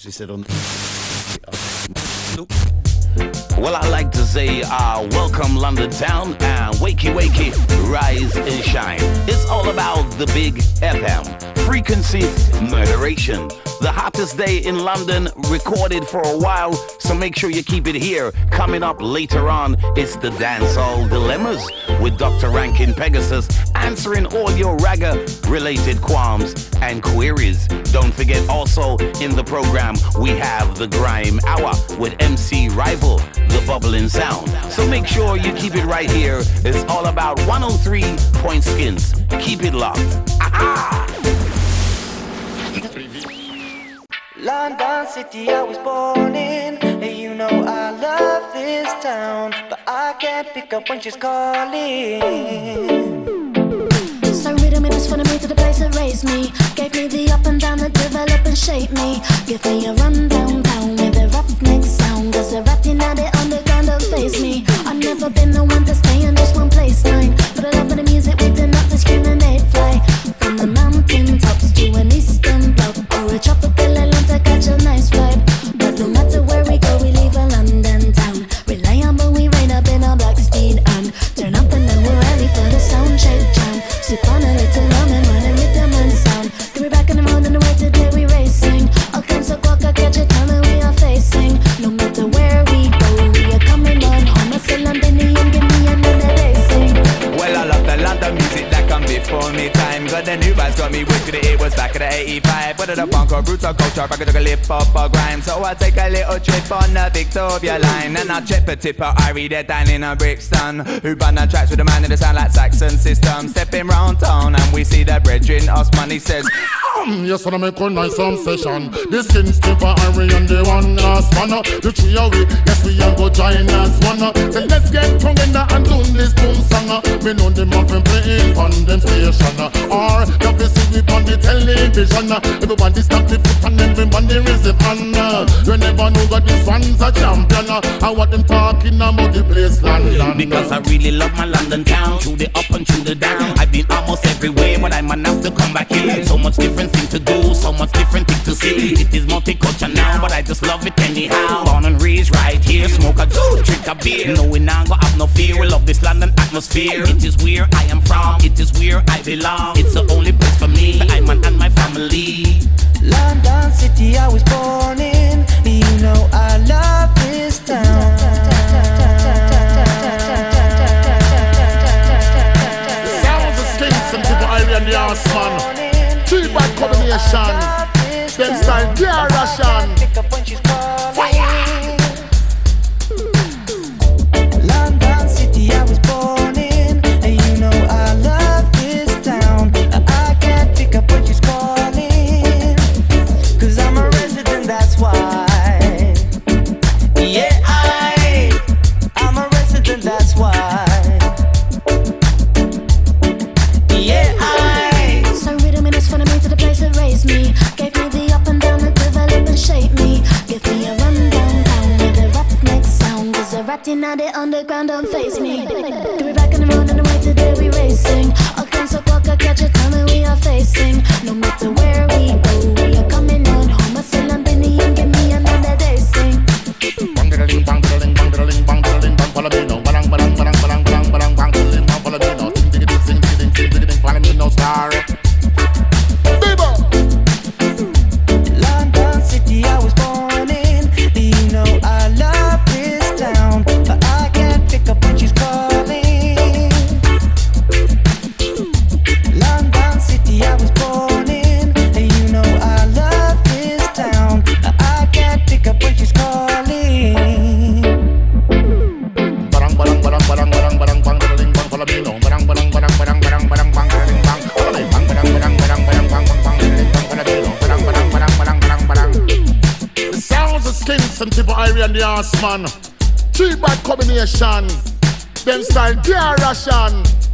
we said on. Well, I like to say, welcome London town, and wakey, wakey, rise and shine. It's all about the big FM, frequency moderation. The hottest day in London, recorded for a while, so make sure you keep it here. Coming up later on, it's the Dancehall Dilemmas with Dr. Rankin Pegasus, answering all your ragga-related qualms and queries. Don't forget also, in the program, we have the Grime Hour with MC Rival, the bubbling sound. So make sure you keep it right here. It's all about 103 Point Skins. Keep it locked. Aha! London City I was born in, and you know I love this town, but I can't pick up when she's calling. So rhythm it is funny me to the place that raised me, gave me the up and down that develop and shape me. Give me a run downtown with a roughneck sound, cause the ratting at the underground don't face me. I've never been the one to stay in just one place line, but I love the music we do not discriminate. Fly from the mountain tops to an eastern block, or a tropical island to catch a nice vibe. But no matter where we go, we leave a London town. Reliable, we rain up in our black steed and turn up and then we're ready for the sound check jam. Sip on a little rum and run a rhythm and sound. Then we back in the road and the way today we racing. All kinds of walk, I catch a time and we are facing. No matter where we go, we are coming on home. I say Londonian, give me another racing. Well, I love the London music that come before me time. Got the new vibes, got me wicked, it was back in the 85. Whether the punk or roots or culture, back to the lip up or grime. So I take a little trip on the Victoria line, and I trip a tipper, I read it down in a Brixton. Who run the tracks with the man in the sound like Saxon System. Stepping round town and we see the brethren, Osman, he says, yes, when I make a nice session. The skin stepper, Harry and the one last one. The three away, yes, we are go join us one. So let's get together and do this boom song. We know them up and playing on them station. Or the visit on the television. Everybody stop the foot and everybody raise it on. You never know that this one's a champion. I want them talking about the place London. Because I really love my London town, through the up and through the down. I've been almost everywhere, but I might have to come back here. So much different thing to do, so much different thing to see. It is multicultural now, but I just love it anyhow. Born and raised right here, smoke a joint, drink a beer. No, we now go have no fear, we love this London atmosphere. It is where I am from, it is where I belong. It's the only place for me, I man and my family. London City I was born in, you know I love this town. Sounds of skins and people Harry and the Osman. Three bad combination. Them style pure Russian. Fire! London City I was born in, and you know I love this town. I can't pick up when she's calling, cause I'm a resident, that's why. Yeah, I'm a resident, that's why. Yeah, So rhythm it is funny me to the place that raised me, gave me the up and down that develop and shape me. Give me a run downtown with a roughneck sound, cause the ratting at the underground don't face me. Do we back on the road and the way today we racing. All kinds of walk, I catch a time and we are facing. No matter where we go, we are coming on home. I say Londonian, give me another day sing. Bang diddling, bang diddling, bang diddling, bang diddling, bang follow me now. Bang bang bang bang bang bang bang diddling, bang follow me now. Sing diggity, sing diggity, sing diggity, follow me now, star. Bibo. London City I was born in, you know I love this town, but I can't pick up when she's calling. London City I was born in, and you know I love this town, but I can't pick up when she's calling. Barang barang barang barang barang barang bang diddling, bang follow me now. Barang barang barang barang barang barang bang diddling, bang follow me. Bang barang barang barang barang bang bang bang diddling, bang follow me now. Barang barang barang barang barang barang. The sounds of skins and people Harry and the Osman. Three bad combination. Them style pure Russian.